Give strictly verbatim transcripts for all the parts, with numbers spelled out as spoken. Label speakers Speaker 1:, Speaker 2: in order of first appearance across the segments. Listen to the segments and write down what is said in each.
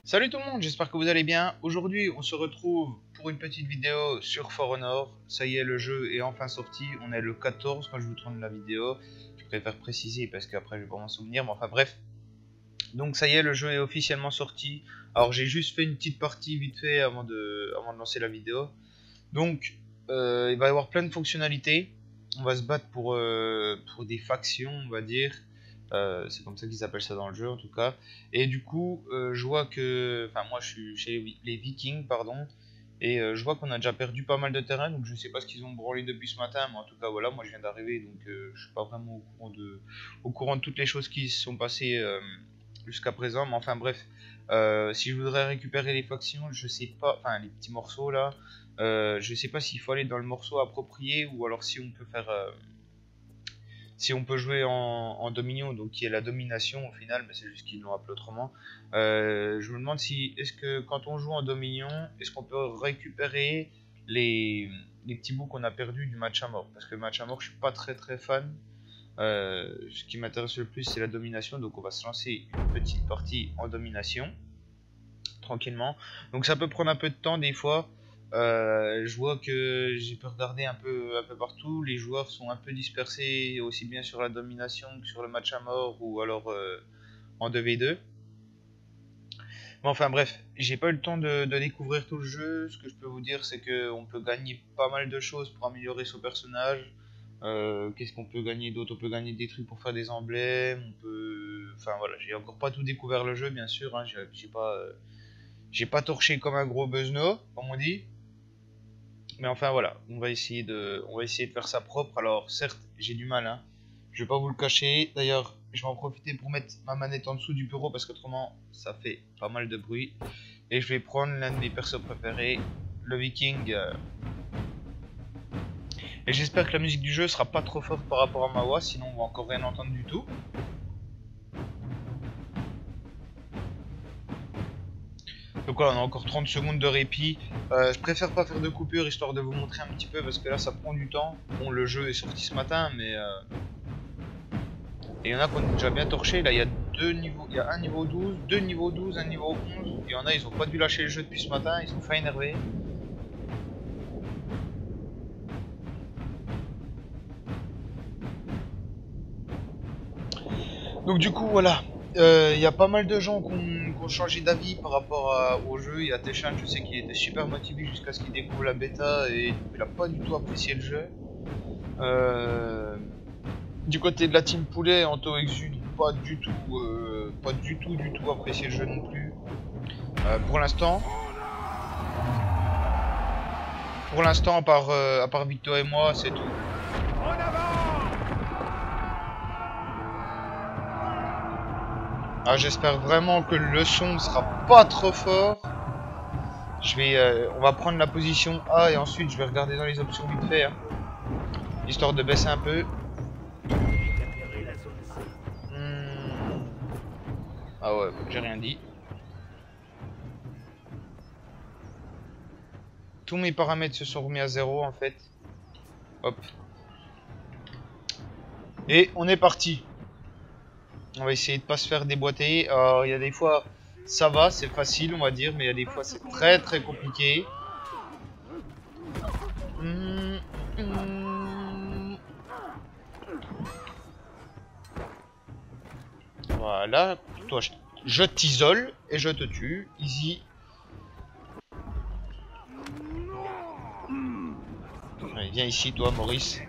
Speaker 1: Salut tout le monde, j'espère que vous allez bien. Aujourd'hui, on se retrouve pour une petite vidéo sur For Honor. Ça y est, le jeu est enfin sorti. On est le quatorze quand je vous tourne la vidéo. Je préfère préciser parce qu'après je vais pas m'en souvenir. Mais enfin bref. Donc ça y est, le jeu est officiellement sorti. Alors j'ai juste fait une petite partie vite fait avant de, avant de lancer la vidéo. Donc euh, il va y avoir plein de fonctionnalités. On va se battre pour, euh, pour des factions, on va dire. Euh, c'est comme ça qu'ils appellent ça dans le jeu en tout cas. Et du coup, euh, je vois que, enfin moi je suis chez les Vikings, pardon, et euh, je vois qu'on a déjà perdu pas mal de terrain, donc je sais pas ce qu'ils ont branlé depuis ce matin, mais en tout cas voilà, moi je viens d'arriver, donc euh, je suis pas vraiment au courant de, au courant de toutes les choses qui se sont passées euh, jusqu'à présent. Mais enfin bref, euh, si je voudrais récupérer les factions, je sais pas, enfin les petits morceaux là, euh, je sais pas s'il faut aller dans le morceau approprié ou alors si on peut faire euh, si on peut jouer en, en dominion, donc qui est la domination au final, mais c'est juste qu'ils l'ont appelé autrement. Euh, je me demande si, est-ce que quand on joue en dominion, est-ce qu'on peut récupérer les, les petits bouts qu'on a perdus du match à mort? Parce que le match à mort, je suis pas très très fan. Euh, ce qui m'intéresse le plus, c'est la domination, donc on va se lancer une petite partie en domination, tranquillement. Donc ça peut prendre un peu de temps des fois. Euh, je vois que j'ai pu regarder un peu, un peu partout. Les joueurs sont un peu dispersés aussi bien sur la domination que sur le match à mort ou alors euh, en deux v deux. Mais enfin bref, j'ai pas eu le temps de, de découvrir tout le jeu. Ce que je peux vous dire, c'est qu'on peut gagner pas mal de choses pour améliorer son personnage. Euh, Qu'est-ce qu'on peut gagner d'autre? On peut gagner des trucs pour faire des emblèmes. On peut, enfin voilà, j'ai encore pas tout découvert le jeu, bien sûr. Hein, j'ai pas, euh, j'ai pas torché comme un gros beuzno, comme on dit. Mais enfin voilà, on va essayer de, on va essayer de faire ça propre. Alors certes, j'ai du mal, hein. Je vais pas vous le cacher. D'ailleurs, je vais en profiter pour mettre ma manette en dessous du bureau parce qu'autrement, ça fait pas mal de bruit. Et je vais prendre l'un de mes persos préférés, le Viking. euh. Et j'espère que la musique du jeu sera pas trop forte par rapport à ma voix, sinon on va encore rien entendre du tout. Donc voilà, on a encore trente secondes de répit. Euh, je préfère pas faire de coupure histoire de vous montrer un petit peu parce que là ça prend du temps. Bon, le jeu est sorti ce matin, mais euh... et il y en a qui ont déjà bien torché. Là, il y a deux niveaux, il y a un niveau douze, deux niveaux douze, un niveau onze. Il y en a, ils ont pas dû lâcher le jeu depuis ce matin, ils sont fait énerver. Donc du coup, voilà. Il euh, y a pas mal de gens qui ont, qui ont changé d'avis par rapport à, au jeu. Il y a Teshan, je sais qu'il était super motivé jusqu'à ce qu'il découvre la bêta et il a pas du tout apprécié le jeu. Euh, du côté de la team poulet, Anto Exude, pas du tout, euh, pas du tout, du tout apprécié le jeu non plus. Euh, pour l'instant, pour l'instant, à part, euh, à part Victor et moi, c'est tout. Ah, j'espère vraiment que le son ne sera pas trop fort. Je vais, euh, on va prendre la position A et ensuite je vais regarder dans les options vite fait, hein, histoire de baisser un peu. Hmm. Ah ouais, j'ai rien dit. Tous mes paramètres se sont remis à zéro en fait. Hop. Et on est parti. On va essayer de pas se faire déboîter. Alors il y a des fois ça va, c'est facile on va dire, mais il y a des fois c'est très très compliqué. Mmh, mmh. Voilà, toi je, je t'isole et je te tue, easy. Allez, viens ici toi Maurice.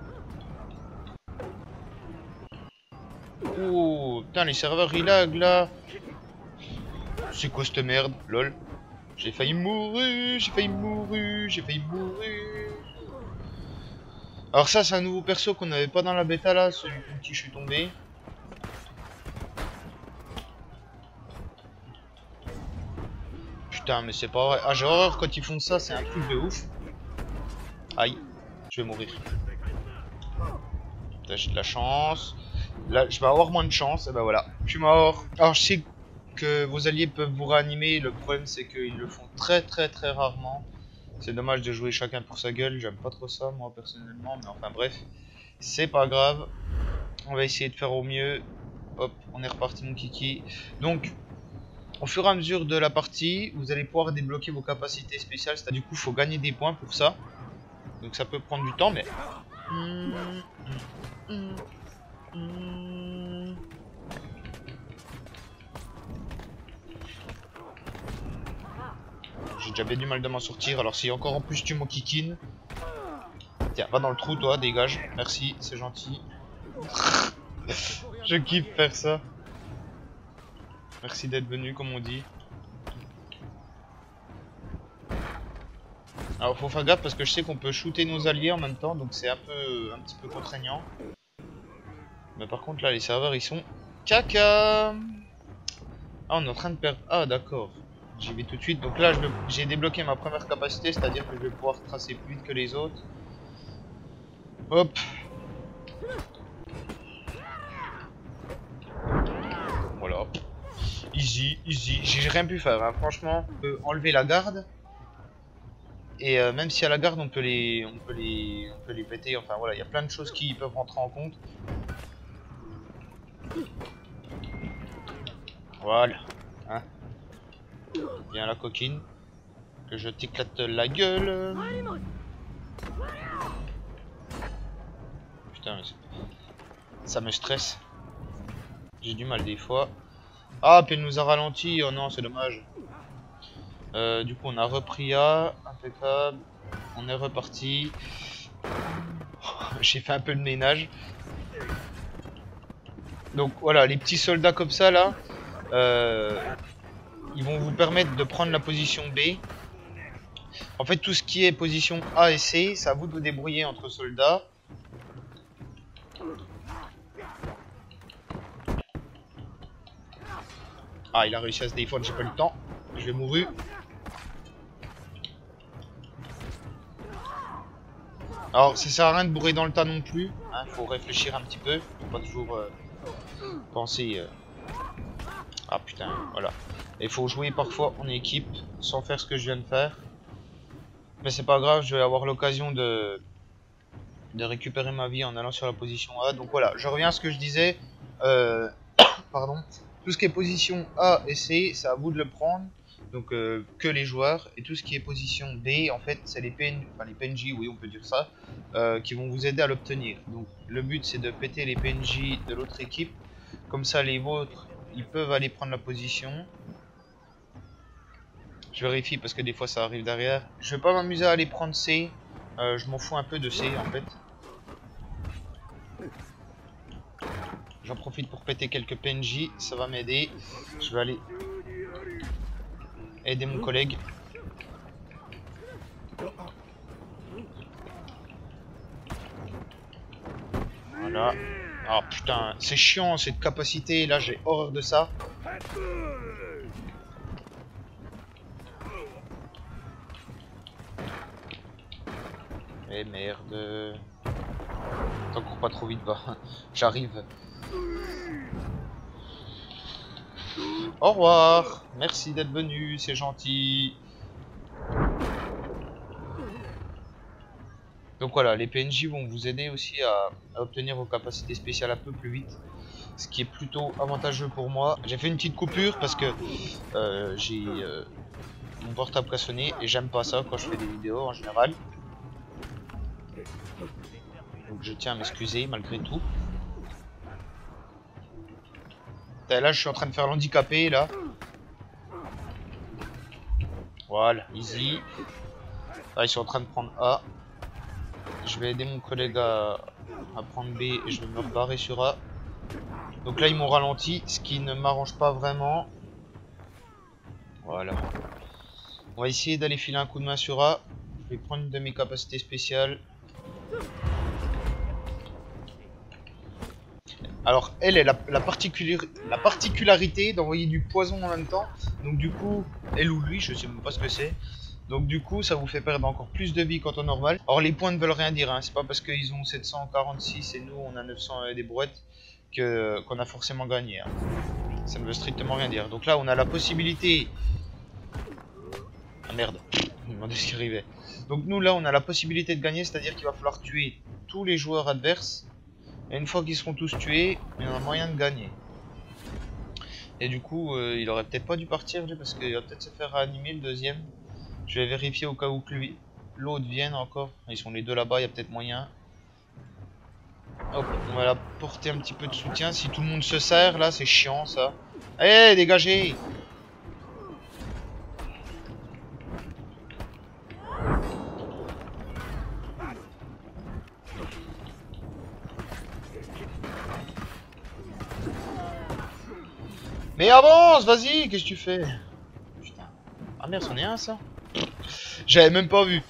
Speaker 1: Oh putain les serveurs ils lag là. C'est quoi cette merde, lol. J'ai failli mourir, j'ai failli mourir, j'ai failli mourir. Alors ça c'est un nouveau perso qu'on n'avait pas dans la bêta là, celui contre qui je suis tombé. Putain mais c'est pas vrai. Ah j'ai horreur quand ils font ça, c'est un truc de ouf. Aïe, je vais mourir. Là j'ai de la chance. Là je vais avoir moins de chance, et ben voilà, je suis mort. Alors je sais que vos alliés peuvent vous réanimer, le problème c'est qu'ils le font très très très rarement. C'est dommage de jouer chacun pour sa gueule, j'aime pas trop ça moi personnellement, mais enfin bref, c'est pas grave. On va essayer de faire au mieux. Hop, on est reparti mon kiki. Donc, Au fur et à mesure de la partie, vous allez pouvoir débloquer vos capacités spéciales. Du coup, il faut gagner des points pour ça. Donc ça peut prendre du temps, mais... J'ai déjà bien du mal de m'en sortir. Alors si encore en plus tu m'enquiquines... Tiens, va dans le trou toi, dégage. Merci, c'est gentil. Je kiffe faire ça. Merci d'être venu, comme on dit. Alors faut faire gaffe parce que je sais qu'on peut shooter nos alliés en même temps, donc c'est un peu un petit peu contraignant. Mais par contre là les serveurs ils sont caca. Ah, on est en train de perdre. Ah d'accord. J'y vais tout de suite. Donc là je j'ai débloqué ma première capacité, c'est-à-dire que je vais pouvoir tracer plus vite que les autres. Hop. Voilà. Easy, easy. J'ai rien pu faire, hein. Franchement, on peut enlever la garde. Et euh, même si à la garde on peut les on peut les on peut les péter, enfin voilà, il y a plein de choses qui peuvent rentrer en compte. Voilà. Hein. Viens la coquine. Que je t'éclate la gueule. Putain, mais ça me stresse. J'ai du mal des fois. Ah, puis elle nous a ralenti. Oh non, c'est dommage. Euh, du coup, on a repris A. Impeccable. On est reparti. J'ai fait un peu de ménage. Donc voilà, les petits soldats comme ça là, euh, ils vont vous permettre de prendre la position B. En fait, tout ce qui est position A et C, c'est à vous de vous débrouiller entre soldats. Ah, il a réussi à se défendre, j'ai pas le temps. Je vais mourir. Alors, ça sert à rien de bourrer dans le tas non plus. Hein, faut réfléchir un petit peu. Faut pas toujours euh, penser... Euh... Ah putain, voilà. Il faut jouer parfois en équipe sans faire ce que je viens de faire. Mais c'est pas grave, je vais avoir l'occasion de... de récupérer ma vie en allant sur la position A. Donc voilà, je reviens à ce que je disais. Euh... Pardon. Tout ce qui est position A et C, c'est à vous de le prendre. Donc euh, que les joueurs. Et tout ce qui est position B, en fait, c'est les P N J, enfin les P N J, oui on peut dire ça, euh, qui vont vous aider à l'obtenir. Donc le but c'est de péter les P N J de l'autre équipe. Comme ça les vôtres, ils peuvent aller prendre la position. Je vérifie parce que des fois ça arrive derrière. Je vais pas m'amuser à aller prendre C. Euh, je m'en fous un peu de C en fait. J'en profite pour péter quelques P N J, ça va m'aider. Je vais aller aider mon collègue. Voilà. Ah putain, c'est chiant cette capacité, là j'ai horreur de ça. Eh merde. T'en cours pas trop vite, va. J'arrive. Au revoir. Merci d'être venu, c'est gentil. Donc voilà, les P N J vont vous aider aussi à, à obtenir vos capacités spéciales un peu plus vite. Ce qui est plutôt avantageux pour moi. J'ai fait une petite coupure parce que euh, j'ai euh, mon portable qui a sonné et j'aime pas ça quand je fais des vidéos en général. Donc je tiens à m'excuser malgré tout. Et là je suis en train de faire l'handicapé là. Voilà, easy. Là ils sont en train de prendre A. Je vais aider mon collègue à, à prendre B et je vais me rebarrer sur A. Donc là ils m'ont ralenti, ce qui ne m'arrange pas vraiment. Voilà. On va essayer d'aller filer un coup de main sur A. Je vais prendre une de mes capacités spéciales. Alors elle, elle a la, particular... la particularité d'envoyer du poison en même temps. Donc du coup, elle ou lui, je sais même pas ce que c'est. Donc du coup, ça vous fait perdre encore plus de vie qu'en temps normal. Or les points ne veulent rien dire, hein. C'est pas parce qu'ils ont sept cent quarante-six et nous on a neuf cents et des brouettes que qu'on a forcément gagné, hein. Ça ne veut strictement rien dire. Donc là on a la possibilité... Ah merde, je me demandais ce qui arrivait. Donc nous là on a la possibilité de gagner, c'est-à-dire qu'il va falloir tuer tous les joueurs adverses. Et une fois qu'ils seront tous tués, il y en a moyen de gagner. Et du coup, euh, il aurait peut-être pas dû partir lui, parce qu'il va peut-être se faire réanimer le deuxième. Je vais vérifier au cas où que lui, l'autre vienne encore. Ils sont les deux là-bas, il y a peut-être moyen. Hop, on va apporter un petit peu de soutien. Si tout le monde se serre là, c'est chiant ça. Allez, dégagez! Mais avance, vas-y, qu'est-ce que tu fais? Putain. Ah merde, c'en est un ça? J'avais même pas vu.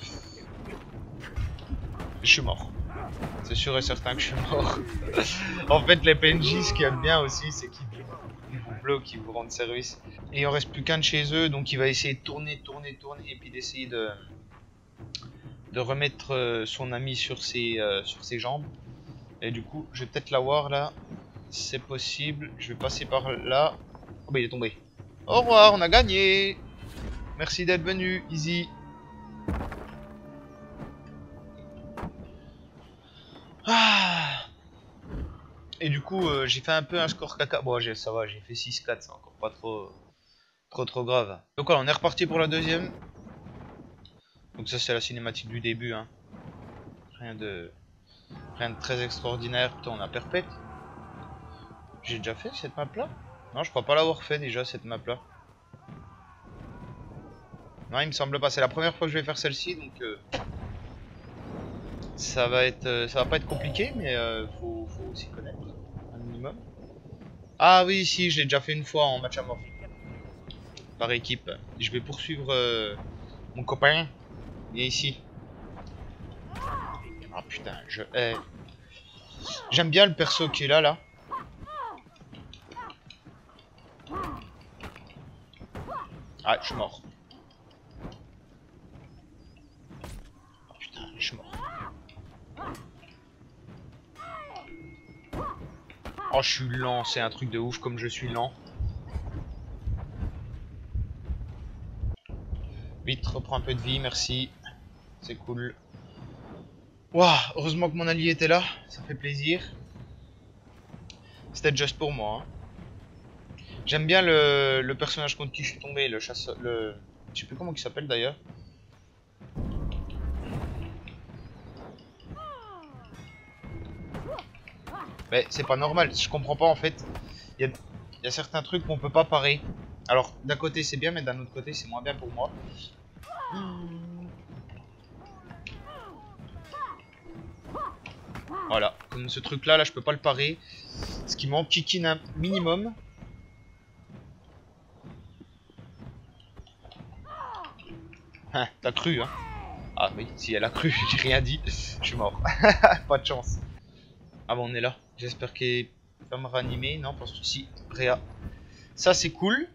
Speaker 1: Je suis mort. C'est sûr et certain que je suis mort. En fait, les P N J, ce qu'il y a de bien aussi, c'est qu'ils vous bloquent, ils vous rendent service. Et il en reste plus qu'un de chez eux, donc il va essayer de tourner, tourner, tourner, et puis d'essayer de de remettre son ami sur ses, euh, sur ses jambes. Et du coup, je vais peut-être l'avoir là. C'est possible. Je vais passer par là. Oh bah il est tombé. Au revoir, on a gagné. Merci d'être venu, easy. Ah. Et du coup, euh, j'ai fait un peu un score caca. Bon, ça va, j'ai fait six quatre, c'est encore pas trop, trop, trop grave. Donc voilà, on est reparti pour la deuxième. Donc ça, c'est la cinématique du début. Hein. Rien de, rien de très extraordinaire. Putain, on a perpète. J'ai déjà fait cette map là? Non, je crois pas l'avoir fait déjà cette map là. Non, il me semble pas. C'est la première fois que je vais faire celle-ci, donc euh, ça va être, euh, ça va pas être compliqué, mais euh, faut, faut s'y connaître un minimum. Ah oui, si, je l'ai déjà fait une fois en match à mort par équipe. Je vais poursuivre euh, mon copain. Il est ici. Ah putain, je hais. J'aime bien le perso qui est là, là. Ah, je suis mort. Oh, putain, je suis mort. Oh, je suis lent, c'est un truc de ouf comme je suis lent. Vite, reprends un peu de vie, merci. C'est cool. Waouh, heureusement que mon allié était là, ça fait plaisir. C'était juste pour moi. Hein. J'aime bien le, le personnage contre qui je suis tombé, le chasseur, le... Je sais plus comment il s'appelle d'ailleurs. Mais c'est pas normal, je comprends pas en fait. Il y a, y a certains trucs qu'on peut pas parer. Alors d'un côté c'est bien, mais d'un autre côté c'est moins bien pour moi. Voilà, comme ce truc là, là je peux pas le parer. Ce qui m'enquiquine un minimum. Hein, t'as cru hein? Ah oui, si elle a cru, j'ai rien dit. Je suis mort. Pas de chance. Ah bon, on est là. J'espère qu'il va me réanimer. Non, parce que si, Réa. Ça c'est cool.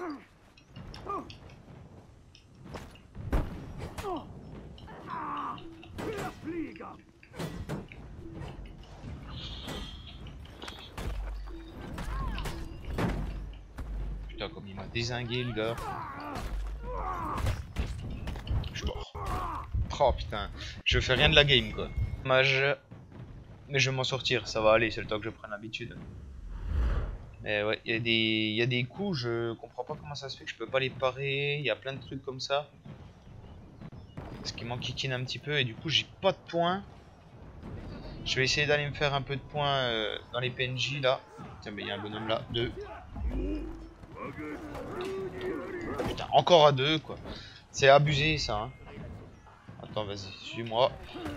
Speaker 1: Putain, comme il m'a dézingué le gars. Je suis mort. Oh putain, je fais rien de la game quoi. Dommage. Mais je vais m'en sortir, ça va aller, c'est le temps que je prenne l'habitude. Mais ouais, il y a des, il y a des coups, je comprends pas comment ça se fait que je peux pas les parer. Il y a plein de trucs comme ça. Ce qui m'enquiquine un petit peu et du coup j'ai pas de points. Je vais essayer d'aller me faire un peu de points euh, dans les P N J là. Tiens, mais il y a un bonhomme là, deux. Putain, encore à deux quoi. C'est abusé ça. Hein. Attends, vas-y, suis-moi.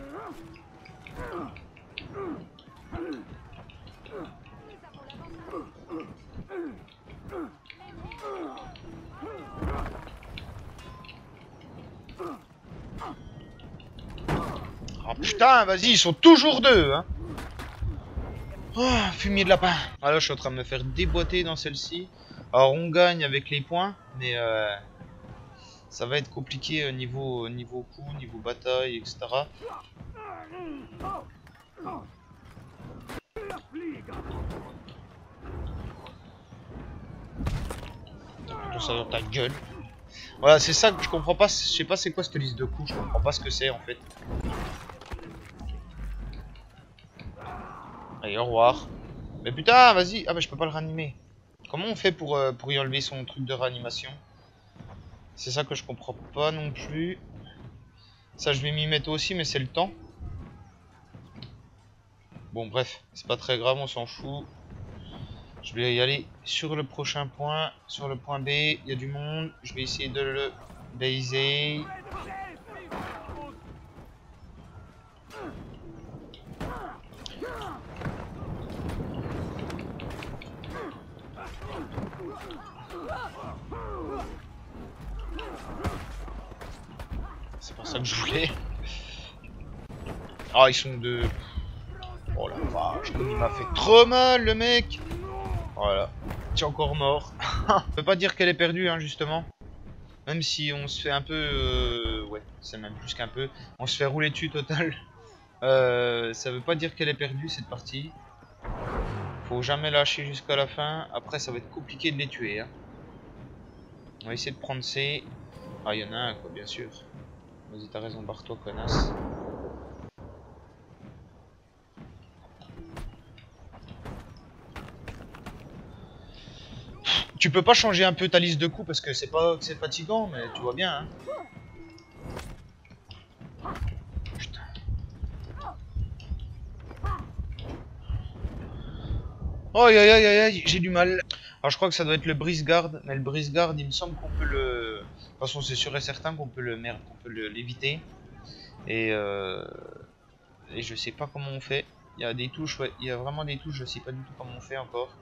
Speaker 1: Oh putain, vas-y, ils sont toujours deux, hein. Oh, fumier de lapin. Ah là, je suis en train de me faire déboîter dans celle-ci. Alors, on gagne avec les points, mais euh, ça va être compliqué au niveau, niveau coup, niveau bataille, et cetera. Tout ça dans ta gueule. Voilà, c'est ça que je comprends pas. Je sais pas c'est quoi cette liste de coups. Je comprends pas ce que c'est en fait. Allez, au revoir. Mais putain, vas-y. Ah, bah je peux pas le ranimer. Comment on fait pour, euh, pour y enlever son truc de réanimation? C'est ça que je comprends pas non plus. Ça, je vais m'y mettre aussi, mais c'est le temps. Bon, bref, c'est pas très grave, on s'en fout. Je vais y aller sur le prochain point. Sur le point B, il y a du monde. Je vais essayer de le baiser. C'est pas ça que je voulais. Ah, ils sont deux. Oh la vache, comme il m'a fait trop mal, le mec. Voilà. Tu es encore mort. On peut pas dire qu'elle est perdue, hein, justement. Même si on se fait un peu... Euh... Ouais, c'est même plus qu'un peu. On se fait rouler dessus total. Euh, ça veut pas dire qu'elle est perdue, cette partie. Faut jamais lâcher jusqu'à la fin. Après, ça va être compliqué de les tuer. Hein. On va essayer de prendre ces... Ah, il y en a un, quoi, bien sûr. Vas-y, t'as raison, barre-toi, connasse. Tu peux pas changer un peu ta liste de coups parce que c'est pas que c'est fatigant, mais tu vois bien. Hein. Putain. Oh aïe aïe aïe aïe, j'ai du mal. Alors je crois que ça doit être le brise-garde, mais le brise-garde, il me semble qu'on peut le... De toute façon, c'est sûr et certain qu'on peut le merde, qu'on peut l'éviter. Et euh... et je sais pas comment on fait. Il y a des touches, ouais, il y a vraiment des touches, je sais pas du tout comment on fait encore.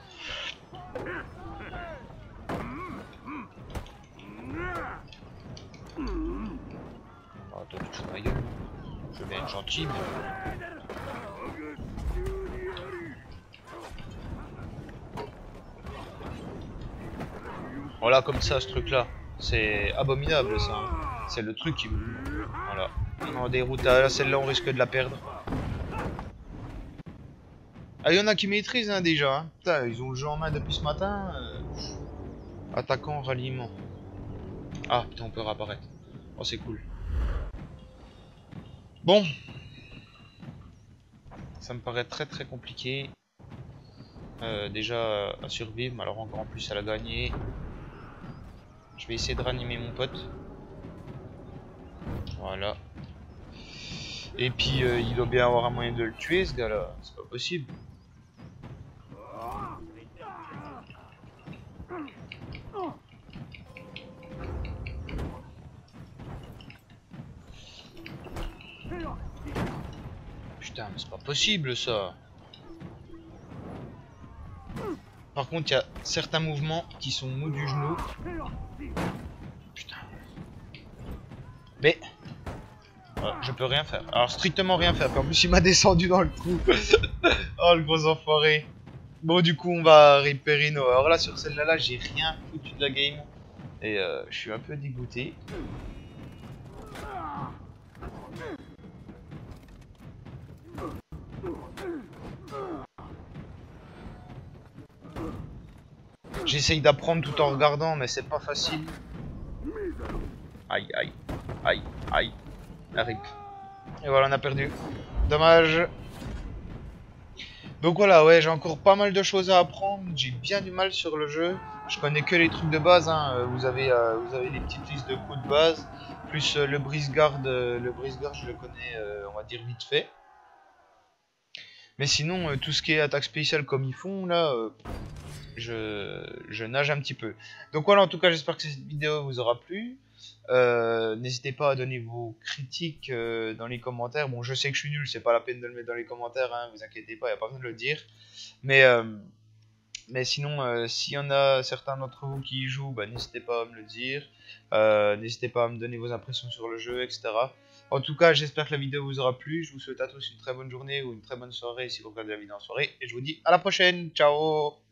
Speaker 1: Oh, toi, tu te fous de ma gueule. Je vais être gentil, mais... Voilà, comme ça, ce truc-là. C'est abominable, ça. Hein. C'est le truc qui... Voilà. On déroute. Là, celle-là, on risque de la perdre. Ah, il y en a qui maîtrisent, hein, déjà. Hein. Putain, ils ont le jeu en main depuis ce matin. Euh... Attaquant, ralliement. Ah, putain, on peut réapparaître. Oh, c'est cool. Bon. Ça me paraît très très compliqué. Euh, déjà à survivre, mais alors encore en plus à la gagner. Je vais essayer de ranimer mon pote. Voilà. Et puis euh, il doit bien avoir un moyen de le tuer, ce gars là. C'est pas possible. Putain, mais c'est pas possible ça. Par contre, il y a certains mouvements qui sont mous du genou. Putain. Mais... Oh, je peux rien faire. Alors, strictement rien faire. En plus, il m'a descendu dans le trou. Oh, le gros enfoiré. Bon, du coup, on va réparer nos... Alors là, sur celle-là, là, j'ai rien foutu de la game. Et euh, je suis un peu dégoûté. J'essaye d'apprendre tout en regardant, mais c'est pas facile. Aïe, aïe, aïe, aïe. La rip. Et voilà, on a perdu. Dommage. Donc voilà, ouais, j'ai encore pas mal de choses à apprendre. J'ai bien du mal sur le jeu. Je connais que les trucs de base. Hein. Vous avez, euh, vous avez les petites listes de coups de base. Plus euh, le brise-garde. Euh, le brise-garde, je le connais, euh, on va dire, vite fait. Mais sinon, euh, tout ce qui est attaque spéciale comme ils font, là... Euh, Je, je nage un petit peu. Donc voilà, en tout cas, j'espère que cette vidéo vous aura plu. Euh, N'hésitez pas à donner vos critiques euh, dans les commentaires. Bon, je sais que je suis nul, c'est pas la peine de le mettre dans les commentaires, hein, vous inquiétez pas, il n'y a pas besoin de le dire. Mais, euh, mais sinon, euh, s'il y en a certains d'entre vous qui y jouent, bah, n'hésitez pas à me le dire. Euh, n'hésitez pas à me donner vos impressions sur le jeu, et cetera. En tout cas, j'espère que la vidéo vous aura plu. Je vous souhaite à tous une très bonne journée ou une très bonne soirée si vous regardez la vidéo en soirée. Et je vous dis à la prochaine. Ciao!